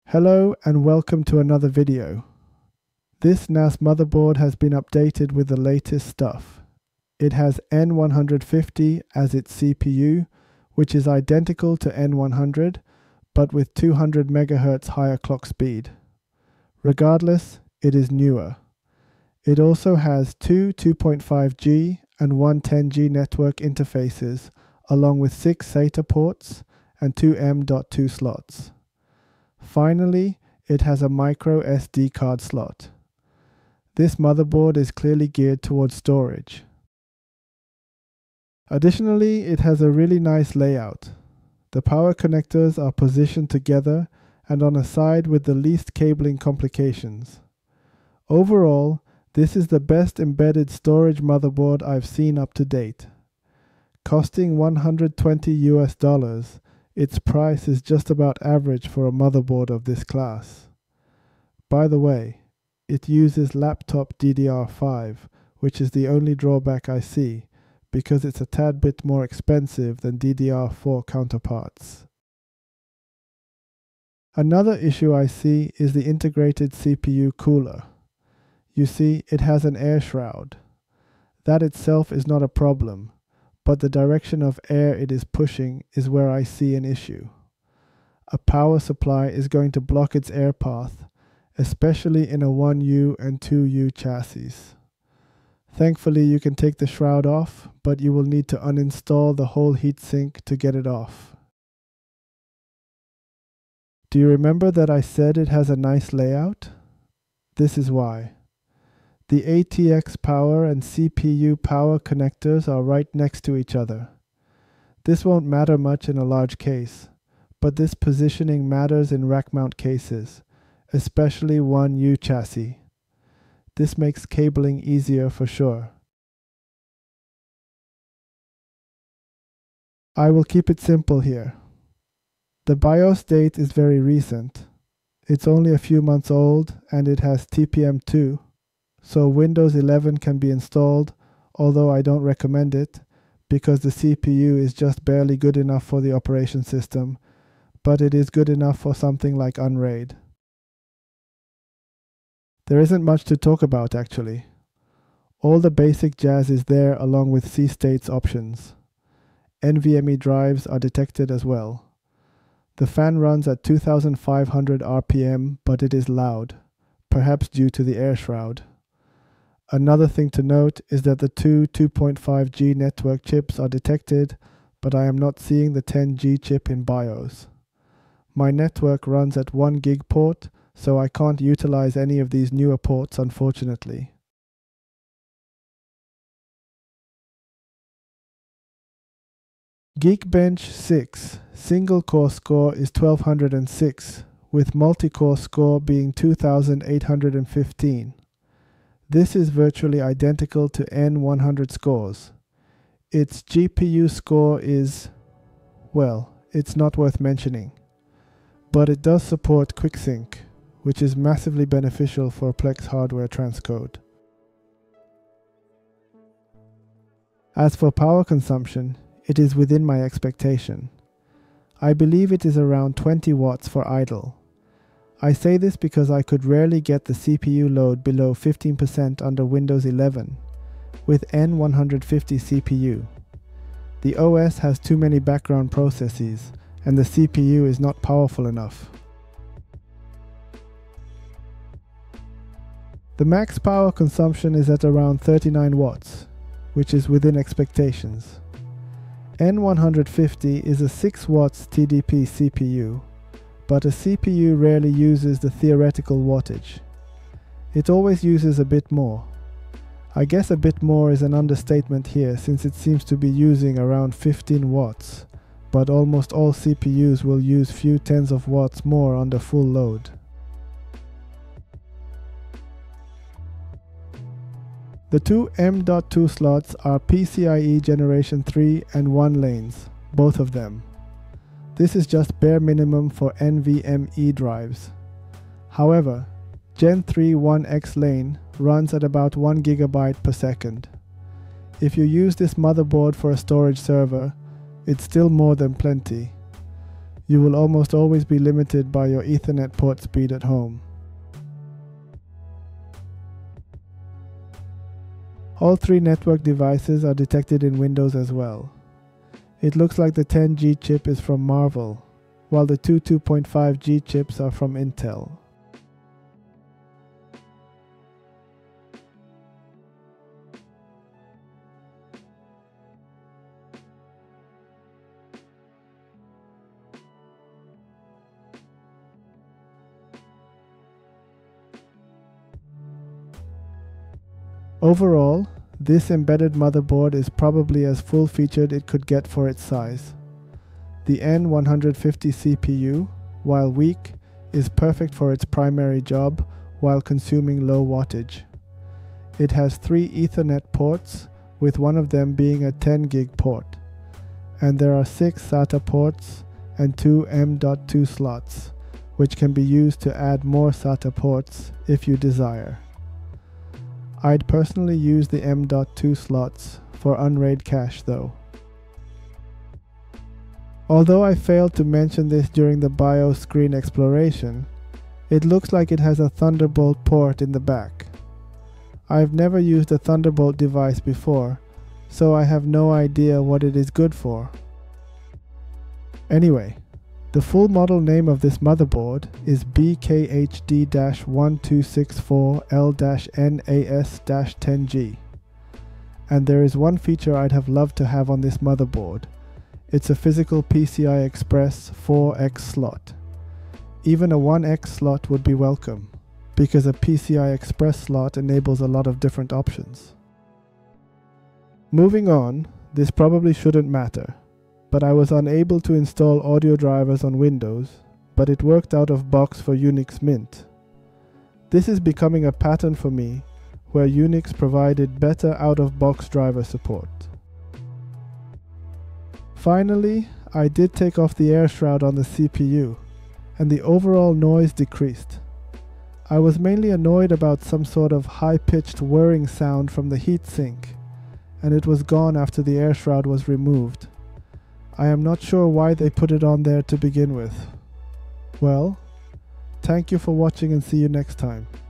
Hello and welcome to another video. This NAS motherboard has been updated with the latest stuff. It has N150 as its CPU, which is identical to N100 but with 200 MHz higher clock speed. Regardless, it is newer. It also has two 2.5G and one 10G network interfaces along with 6 SATA ports and 2 M.2 slots. Finally, it has a micro SD card slot. This motherboard is clearly geared towards storage. Additionally, it has a really nice layout. The power connectors are positioned together and on a side with the least cabling complications. Overall, this is the best embedded storage motherboard I've seen up to date. Costing $120, its price is just about average for a motherboard of this class. By the way, it uses laptop DDR5, which is the only drawback I see, because it's a tad bit more expensive than DDR4 counterparts. Another issue I see is the integrated CPU cooler. You see, it has an air shroud. That itself is not a problem, but the direction of air it is pushing is where I see an issue. A power supply is going to block its air path, especially in a 1U and 2U chassis. Thankfully, you can take the shroud off, but you will need to uninstall the whole heatsink to get it off. Do you remember that I said it has a nice layout? This is why. The ATX power and CPU power connectors are right next to each other. This won't matter much in a large case, but this positioning matters in rack mount cases, especially 1U chassis. This makes cabling easier for sure. I will keep it simple here. The BIOS date is very recent. It's only a few months old and it has TPM2, so Windows 11 can be installed, although I don't recommend it because the CPU is just barely good enough for the operation system, but it is good enough for something like Unraid. There isn't much to talk about actually. All the basic jazz is there along with C-States options. NVMe drives are detected as well. The fan runs at 2500 RPM, but it is loud, perhaps due to the air shroud. Another thing to note is that the two 2.5G network chips are detected, but I am not seeing the 10G chip in BIOS. My network runs at 1 gig port, so I can't utilize any of these newer ports unfortunately. Geekbench 6 single core score is 1206, with multi-core score being 2815. This is virtually identical to N100 scores. Its GPU score is, well, it's not worth mentioning. But it does support QuickSync, which is massively beneficial for Plex hardware transcode. As for power consumption, it is within my expectation. I believe it is around 20 watts for idle. I say this because I could rarely get the CPU load below 15% under Windows 11 with N150 CPU. The OS has too many background processes and the CPU is not powerful enough. The max power consumption is at around 39 watts, which is within expectations. N150 is a 6 watts TDP CPU, but a CPU rarely uses the theoretical wattage. It always uses a bit more. I guess a bit more is an understatement here since it seems to be using around 15 watts, but almost all CPUs will use few tens of watts more under full load. The two M.2 slots are PCIe Generation 3 and 1 lanes, both of them. This is just bare minimum for NVMe drives. However, Gen 3 1X lane runs at about 1 GB per second. If you use this motherboard for a storage server, it's still more than plenty. you will almost always be limited by your Ethernet port speed at home. All three network devices are detected in Windows as well. It looks like the 10G chip is from Marvell, while the two 2.5G chips are from Intel. Overall, this embedded motherboard is probably as full-featured it could get for its size. The N150 CPU, while weak, is perfect for its primary job while consuming low wattage. It has 3 Ethernet ports, with one of them being a 10 gig port, and there are 6 SATA ports and 2 M.2 slots, which can be used to add more SATA ports if you desire. I'd personally use the M.2 slots for unraid cache though. Although I failed to mention this during the BIOS screen exploration, it looks like it has a Thunderbolt port in the back. I've never used a Thunderbolt device before, so I have no idea what it is good for. Anyway, the full model name of this motherboard is BKHD-1264L-NAS-10G. And there is one feature I'd have loved to have on this motherboard. It's a physical PCI Express 4X slot. Even a 1X slot would be welcome, because a PCI Express slot enables a lot of different options. Moving on, this probably shouldn't matter, but I was unable to install audio drivers on Windows, but it worked out of box for Unix Mint. This is becoming a pattern for me, where Unix provided better out-of-box driver support. Finally, I did take off the air shroud on the CPU, and the overall noise decreased. I was mainly annoyed about some sort of high-pitched whirring sound from the heatsink, and it was gone after the air shroud was removed. I am not sure why they put it on there to begin with. Well, thank you for watching and see you next time.